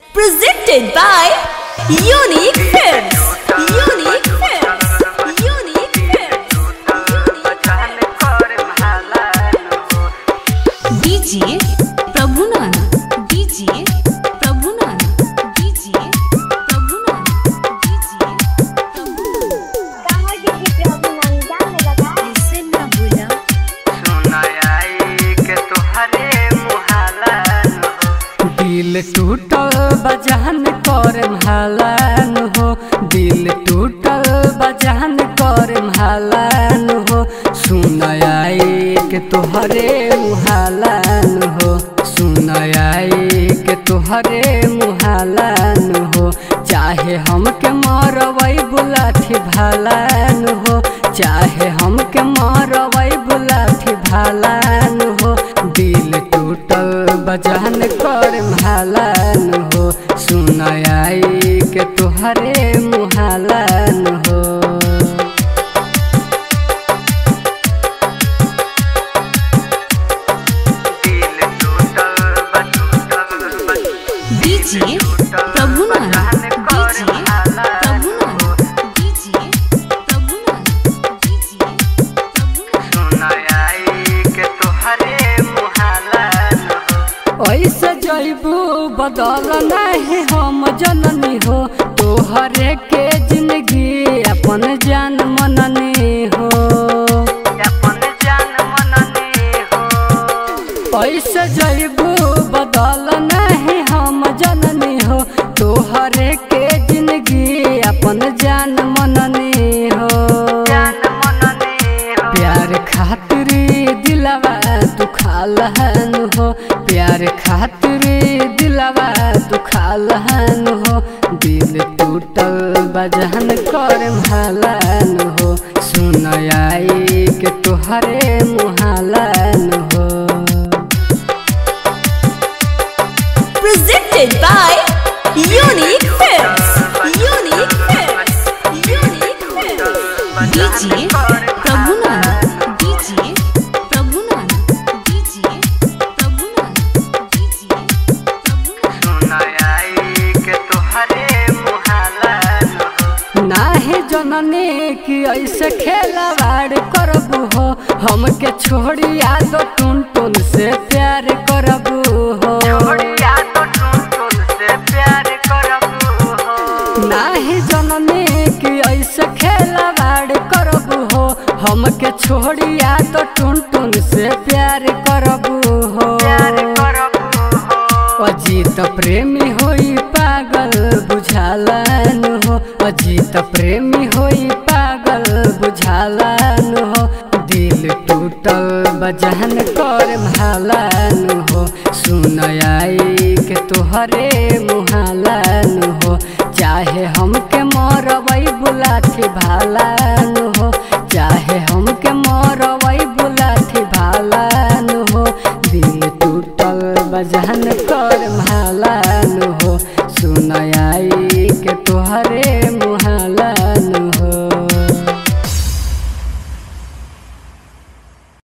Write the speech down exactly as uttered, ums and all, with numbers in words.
Presented by Unique Films. Unique Films. Unique Films. D J Prabhunan. D J Prabhunan. D J Prabhunan. D J Prabhunan. इससे ना भूला दिल टूटल बजान कर हालान हो, दिल टूटल बजान कर हालान हो, सुन आई के तोहरे मुहालान हो, सुन आई के तोहरे मुहालान हो, चाहे हमके मरवई बुलाठी भालान हो, चाहे हमके मरवई बुलाठी भालान हो, दिल टूटल बजान कर हालान हो, सुन आई के तोहरे मुहालान हो। D J Prabhunan. D J Prabhunan. D J Prabhunan. D J ऐसे जैबू बदल नहीं हम जननी हो, तोहरे के जिंदगी अपन जान मननी हो, अपन जान मननी हो। ऐसे जैबू बदल नहीं हम जननी हो, तोहरे के जिंदगी अपन जान मननी हो, जान मननी हो। प्यार खातिर दिलवा दुखालहन हो, प्यार खातिर दिलवा दुखालहन हो, दिल टूटल बजान कर हालान हो, सुन आई के तोहरे मुहालान हो। Presented by Unique Films. Unique Films. Unique Films. D J Prabhunan. D J Prabhunan. D J Prabhunan. D J Prabhunan. नाहे जननी कि ऐसे खेलवाड़ करबू हो, हमके छोड़िया तो टुन टुन से प्यार करबू हो, नाहे जननी कि ऐसे खेलवाड़ करबू हो, हमके छोड़िया तो टुन टुन से प्यार करबू हो। अजीत प्रेमी होई पागल बुझालन हो, अजीत प्रेमी होई पागल बुझालन हो, दिल टूटल बजान कर हालान हो, सुन आई के तोहरे मुहालान हो, चाहे हमके मरवई बुलाठी भाला